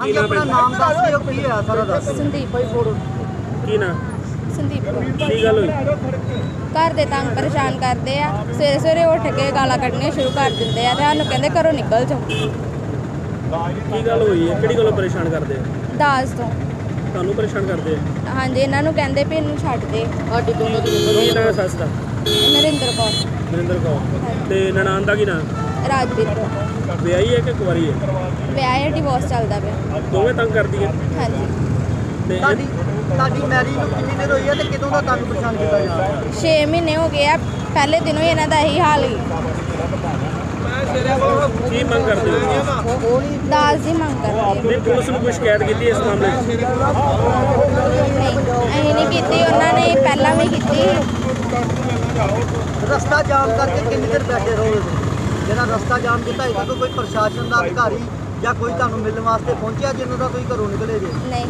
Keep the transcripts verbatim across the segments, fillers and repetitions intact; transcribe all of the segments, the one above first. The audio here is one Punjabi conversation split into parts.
ਕੀ ਨਾਮ ਆਪਣਾ ਨਾਮ ਦੱਸ ਦਿਓ ਕੀ ਹੋਇਆ ਸਾਰਾ ਦੱਸ। ਸੰਦੀਪ ਭਾਈ ਫੋਟੋ ਕੀ ਨਾ ਸੰਦੀਪ ਕੀ ਗੱਲ ਹੋਈ? ਘਰ ਦੇ ਤੰਗ ਪਰੇਸ਼ਾਨ ਕਰਦੇ ਆ, ਸਵੇਰੇ ਸਵੇਰੇ ਉੱਠ ਕੇ ਗਾਲਾਂ ਕੱਢਣੀਆਂ ਸ਼ੁਰੂ ਕਰ ਦਿੰਦੇ ਆ ਤੇ ਸਾਨੂੰ ਕਹਿੰਦੇ ਘਰੋਂ ਨਿਕਲ ਜਾਓ। ਕੀ ਗੱਲ ਹੋਈ ਹੈ? ਕਿਹੜੀ ਗੱਲੋਂ ਪਰੇਸ਼ਾਨ ਕਰਦੇ ਆ? ਦਾਜ ਤੋਂ। ਤੁਹਾਨੂੰ ਪਰੇਸ਼ਾਨ ਕਰਦੇ ਆ? ਹਾਂਜੀ, ਇਹਨਾਂ ਨੂੰ ਕਹਿੰਦੇ ਵੀ ਇਹਨੂੰ ਛੱਡ ਦੇ। ਸਾਡੀ ਦੋਨੋਂ ਦੀ ਕੀ ਨਾਂ ਸੱਸ ਦਾ? ਨਰਿੰਦਰ ਕੌਰ। ਨਰਿੰਦਰ ਕੌਰ। ਤੇ ਨਨਾਣ ਦਾ ਕੀ ਨਾਂ? ਰਾਜਵੀਰ ਕੌਰ। ਵਿਆਹੀ ਹੈ ਕਿ ਕੁਆਰੀ ਹੈ? ਵਿਆਹ ਹੈ, ਡਿਵੋਰਸ ਚੱਲਦਾ ਪਿਆ। ਦੋਵੇਂ ਤੰਗ ਕਰਦੀ ਹੈ? ਹਾਂਜੀ। ਤੇ ਤੁਹਾਡੀ ਤੁਹਾਡੀ ਮੈਰਿਜ ਨੂੰ ਕਿੰਨੀ ਦੇਰ ਹੋਈ ਹੈ ਤੇ ਕਦੋਂ ਦਾ ਤੰਗ ਪਰੇਸ਼ਾਨ ਕੀਤਾ ਜਾ ਰਿਹਾ? ਛੇ ਮਹੀਨੇ ਹੋ ਗਏ ਆ। ਪਹਿਲੇ ਦਿਨੋਂ ਹੀ ਇਹਨਾਂ ਦਾ ਇਹੀ ਹਾਲ ਸੀ। ਕੀ ਮੰਗ ਕਰਦੇ ਹੋ? ਦਾਜ ਦੀ ਮੰਗ ਕਰਦੇ ਨਹੀਂ ਪੁਲਿਸ ਨੂੰ ਕੋਈ ਸ਼ਿਕਾਇਤ ਕੀਤੀ ਇਸ ਮਾਮਲੇ 'ਚ? ਨਹੀਂ, ਅਸੀਂ ਨਹੀਂ ਕੀਤੀ, ਉਹਨਾਂ ਨੇ ਪਹਿਲਾਂ ਵੀ ਕੀਤੀ। ਰਸਤਾ ਜਾਮ ਕਰਕੇ ਕਿੰਨੀ ਦੇਰ ਬੈਠੇ ਰਹੋਗੇ? ਜਿਹੜਾ ਰਸਤਾ ਜਾਮ ਕੀਤਾ ਇਹਦਾ ਤੋਂ ਕੋਈ ਪ੍ਰਸ਼ਾਸਨ ਦਾ ਅਧਿਕਾਰੀ ਜਾਂ ਕੋਈ ਤੁਹਾਨੂੰ ਮਿਲਣ ਵਾਸਤੇ ਪਹੁੰਚਿਆ ਜਿਹਨਾਂ ਦਾ ਤੁਸੀਂ ਘਰੋਂ ਨਿਕਲੇ ਜੇ? ਨਹੀਂ।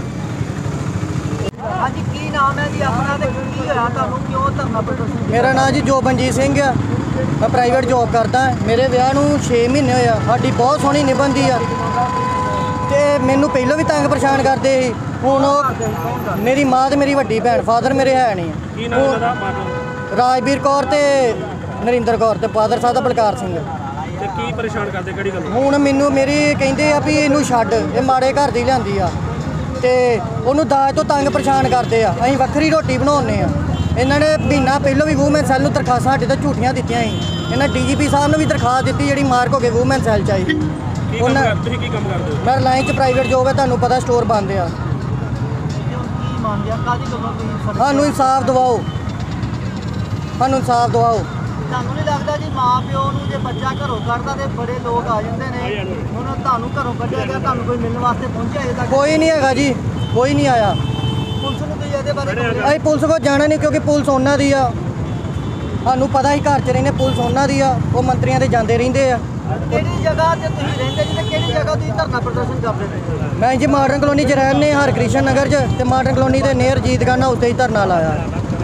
ਹਾਂਜੀ, ਕੀ ਨਾਮ ਹੈ ਜੀ ਆਪਣਾ ਤੇ ਕੀ ਹੋਇਆ ਤੁਹਾਨੂੰ? ਕਿਉਂ ਧਰਨਾ ਪ੍ਰਦਰਸ਼ਨ? ਮੇਰਾ ਨਾਮ ਜੀ ਜੋਬਨਜੀਤ ਸਿੰਘ ਆ। ਮੈਂ ਪ੍ਰਾਈਵੇਟ ਜੋਬ ਕਰਦਾ। ਮੇਰੇ ਵਿਆਹ ਨੂੰ ਛੇ ਮਹੀਨੇ ਹੋਏ ਆ। ਸਾਡੀ ਬਹੁਤ ਸੋਹਣੀ ਨਿਭੰਦੀ ਆ ਤੇ ਮੈਨੂੰ ਪਹਿਲਾਂ ਵੀ ਤੰਗ ਪਰੇਸ਼ਾਨ ਕਰਦੇ ਸੀ। ਹੁਣ ਉਹ ਮੇਰੀ ਮਾਂ ਤੇ ਮੇਰੀ ਵੱਡੀ ਭੈਣ, ਫਾਦਰ ਮੇਰੇ ਹੈ ਨਹੀਂ। ਕੀ ਨਾਮ ਉਹਦਾ? ਮਾਤਾ ਰਾਜਵੀਰ ਕੌਰ ਤੇ ਨਰਿੰਦਰ ਕੌਰ ਤੇ ਫਾਦਰ ਸਾਹਿਬ ਦਾ ਬਲਕਾਰ ਸਿੰਘ। ਤੇ ਕੀ ਪਰੇਸ਼ਾਨ ਕਰਦੇ? ਕਿਹੜੀ ਗੱਲ? ਹੁਣ ਮੈਨੂੰ ਮੇਰੀ ਕਹਿੰਦੇ ਆ ਵੀ ਇਹਨੂੰ ਛੱਡ, ਇਹ ਮਾੜੇ ਘਰ ਦੀ ਲਿਆਂਦੀ ਆ ਤੇ ਉਹਨੂੰ ਦਾਜ ਤੋਂ ਤੰਗ ਪਰੇਸ਼ਾਨ ਕਰਦੇ ਆ। ਅਸੀਂ ਵੱਖਰੀ ਰੋਟੀ ਬਣਾਉਂਦੇ ਆ। ਇਹਨਾਂ ਨੇ ਮਹੀਨਾ ਪਹਿਲਾਂ ਵੀ ਵੂਮੈਨ ਸੈੱਲ ਨੂੰ ਦਰਖਾਸਤਾਂ ਸਾਡੇ ਤੋਂ ਝੂਠੀਆਂ ਦਿੱਤੀਆਂ ਸੀ। ਇਹਨਾਂ ਡੀਜੀਪੀ ਸਾਹਿਬ ਨੂੰ ਵੀ ਦਰਖਾਸਤ ਦਿੱਤੀ ਜਿਹੜੀ ਮਾਰਕ ਹੋ ਗਏ ਵੂਮੈਨ ਸੈੱਲ 'ਚ ਆਈ। ਕੀ ਕੰਮ ਉਹਨਾਂ ਕਰ ਤੁਸੀਂ ਕੀ ਕੰਮ ਕਰਦੇ ਹੋ? ਮੈਂ ਰਿਲਾਇੰਸ 'ਚ ਪ੍ਰਾਈਵੇਟ ਜੋਬ ਹੈ, ਤੁਹਾਨੂੰ ਪਤਾ ਸਟੋਰ ਬੰਦ ਆ। ਕੀ ਮੰਨਦੇ ਆ? ਕਾਹਦੀ ਗੱਲੋਂ ਤੁਸੀਂ ਫੜੇ? ਸਾਨੂੰ ਇਨਸਾਫ ਦਿਵਾਓ, ਸਾਨੂੰ ਇਨਸਾਫ ਦਿਵਾਓ। ਤੁਹਾਨੂੰ ਨਹੀਂ ਲੱਗਦਾ ਜੀ ਮਾਂ ਪਿਓ ਨੂੰ ਜੇ ਬੱਚਾ ਘਰੋਂ ਕੱਢਦਾ ਤੇ ਬੜੇ ਲੋਕ ਆ ਜਾਂਦੇ ਨੇ? ਹੁਣ ਤੁਹਾਨੂੰ ਘਰੋਂ ਕੱਢਿਆ ਗਿਆ, ਤੁਹਾਨੂੰ ਕੋਈ ਮਿਲਣ ਵਾਸਤੇ ਪਹੁੰਚਿਆ ਅਜੇ ਤੱਕ? ਕੋਈ ਨਹੀਂ ਹੈਗਾ ਜੀ, ਕੋਈ ਨਹੀਂ ਆਇਆ। ਪੁਲਿਸ ਨੂੰ ਤੁਸੀਂ ਇਹਦੇ ਬਾਰੇ complaint- ਅਸੀਂ ਪੁਲਿਸ ਕੋਲ ਜਾਣਾ ਨਹੀਂ ਕਿਉਂਕਿ ਪੁਲਿਸ ਉਹਨਾਂ ਦੀ ਆ। ਸਾਨੂੰ ਪਤਾ ਹੀ ਘਰ 'ਚ ਰਹਿੰਦੇ, ਪੁਲਿਸ ਉਹਨਾਂ ਦੀ ਆ। ਉਹ ਮੰਤਰੀਆਂ ਦੇ ਜਾਂਦੇ ਰਹਿੰਦੇ ਆ। ਕਿਹੜੀ ਜਗ੍ਹਾ ਤੇ ਤੁਸੀਂ ਰਹਿੰਦੇ ਜੀ ਤੇ ਕਿਹੜੀ ਜਗ੍ਹਾ ਤੁਸੀਂ ਧਰਨਾ ਪ੍ਰਦਰਸ਼ਨ ਕਰਦੇ ਨੇ? ਮੈਂ ਜੀ ਮਾਡਰਨ ਕਲੋਨੀ 'ਚ ਰਹਿੰਦੇ ਹਰਕ੍ਰਿਸ਼ਨ ਨਗਰ 'ਚ ਤੇ ਮਾਡਰਨ ਕਲੋਨੀ ਦੇ ਨੇਰ ਜੀਤਗਾਨਾ ਉੱਤੇ ਹੀ ਧਰਨਾ ਲਾਇਆ।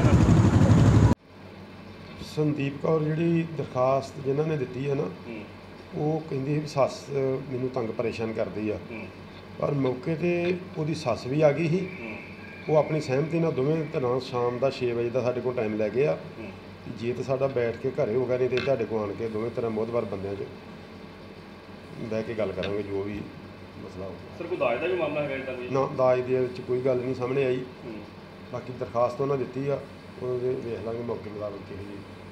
ਸੰਦੀਪ ਕੌਰ ਜਿਹੜੀ ਦਰਖਾਸਤ ਜਿਨ੍ਹਾਂ ਨੇ ਦਿੱਤੀ ਹੈ ਨਾ, ਉਹ ਕਹਿੰਦੀ ਵੀ ਸੱਸ ਮੈਨੂੰ ਤੰਗ ਪਰੇਸ਼ਾਨ ਕਰਦੀ ਆ। ਪਰ ਮੌਕੇ 'ਤੇ ਉਹਦੀ ਸੱਸ ਵੀ ਆ ਗਈ ਸੀ। ਉਹ ਆਪਣੀ ਸਹਿਮਤੀ ਨਾਲ ਦੋਵੇਂ ਧਿਰਾਂ ਸ਼ਾਮ ਦਾ ਛੇ ਵਜੇ ਦਾ ਸਾਡੇ ਕੋਲ ਟਾਈਮ ਲੈ ਗਏ ਆ। ਜੇ ਤਾਂ ਸਾਡਾ ਬੈਠ ਕੇ ਘਰੇ ਹੋਗਾ, ਨਹੀਂ ਤੇ ਤੁਹਾਡੇ ਕੋਲ ਆਣ ਕੇ ਦੋਵੇਂ ਤਰ੍ਹਾਂ ਮੋਹਤਬਰ ਬੰਦਿਆਂ 'ਚ ਬਹਿ ਕੇ ਗੱਲ ਕਰਾਂਗੇ ਜੋ ਵੀ ਮਸਲਾ ਹੋਊਗਾ। ਸਰ ਕੋਈ ਦਾਜ ਦਾ ਵੀ ਮਾਮਲਾ ਹੈਗਾ ਇਦਾਂ ਕੋਈ? ਨਾ, ਦਾਜ ਦੇ ਵਿੱਚ ਕੋਈ ਗੱਲ ਨਹੀਂ ਸਾਹਮਣੇ ਆਈ। ਬਾਕੀ ਦਰਖਾਸਤ ਉਹਨਾਂ ਦਿੱਤੀ ਆ, ਉਹਦੇ ਵੇਖ ਲਾਂਗੇ ਮੌਕੇ ਮੁਤਾਬਕ ਕਿਹੋ ਜਿਹੀ